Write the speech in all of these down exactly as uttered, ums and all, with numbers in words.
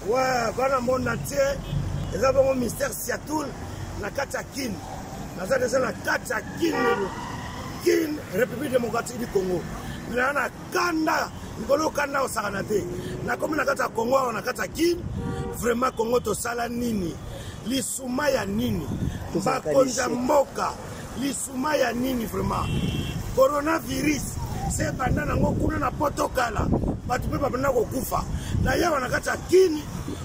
Ouais, bana monde entier, ils ont un mystère Seattle, na kati ya Kin. Naza déjà na kati ya Kin, Kin, République démocratique du Congo. Na na kanda, ngolo kanda osakana te. Na komi na kati ya Congo, na kati ya Kin, vraiment Congo to sala nini? Lisuma ya nini? Bakonza mboka, lisuma ya nini vraiment? Coronavirus, c'est bandana ngo kuna na potokala. Batu pe babana ko kufa. Na yawa na kati ya Kin,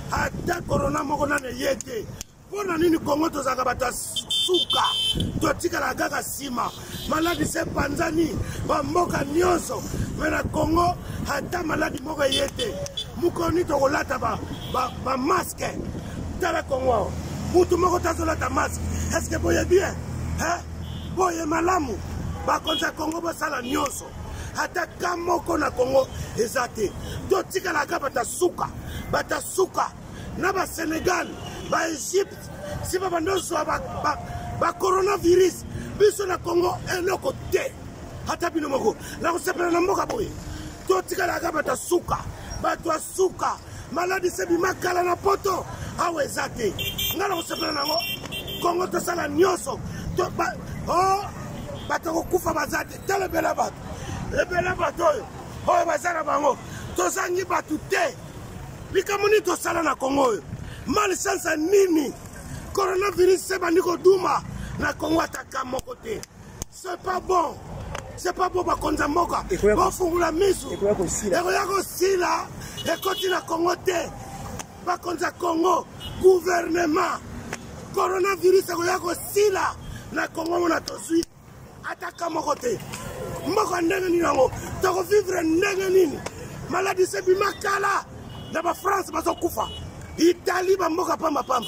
ata corona moko na yete. Pona nini Congo to zaka bata suka. To tika la gaga sima. Maladi se panzani, ba mboka nyonso. Mena Congo ata maladi moko yete. Mukoni to kolata ba ba, ba masque. Tala Congo. Mutu moko tazola ta masque. Est-ce que boye bien? Hein? Boye malamu. Ba konza Congo ba sala nyonso. Ata kamoko na Congo ezate. To tika la gaga bata suka. Bata suka. Na ba Sénégal, ba Égypte, si ba bandoso ba ba, ba coronavirus, biso na Congo eloko te. Hata bino moko, la ko sepela na mboka boye. To tika la gaba ta suka, ba to suka, maladi se bi makala na poto, awe zate. Ngala ko sepela na ngo, Congo to sala nyoso, to ba oh, ba to kufa bazate, tele bela bato. Le bela bato, oh bazara bango, to zangi batu te. Likamuni to sala na Congo. Mal sansa nini. Coronavirus se bandiko duma na Congo ataka moko te. C'est pas bon. C'est pas bon ba konza moka. Ba fungula misu. Eko yako sila. Eko yako sila. Eko tina Congo te. Ba konza Congo gouvernement. Coronavirus eko yako sila na Congo mona tosui ataka moko te. Moko ndenge nini ngo. Toko vivre ndenge nini. Maladi se bimakala. Na ba France bazo kufa. Italie ba mboka pamba pamba.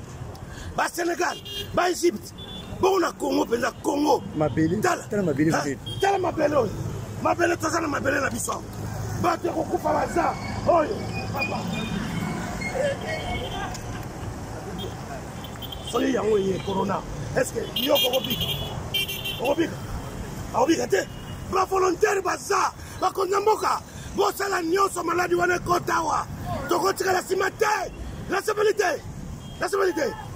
Ba Sénégal, ba Égypte. Bon na Congo penza Congo. Mabele. Tala, tala mabele vite. Tala mabele. Mabele toza na mabele na biso. Ba te ko kufa baza. Oyo, papa. Soli yango ye corona. Est-ce que yo ko bika? Ko bika? Ko bika te? Ba volontaire baza. Ba konza mboka. Bosala nyonso maladi wana kotawa. Toko tika la simate. La stabilité. La stabilité.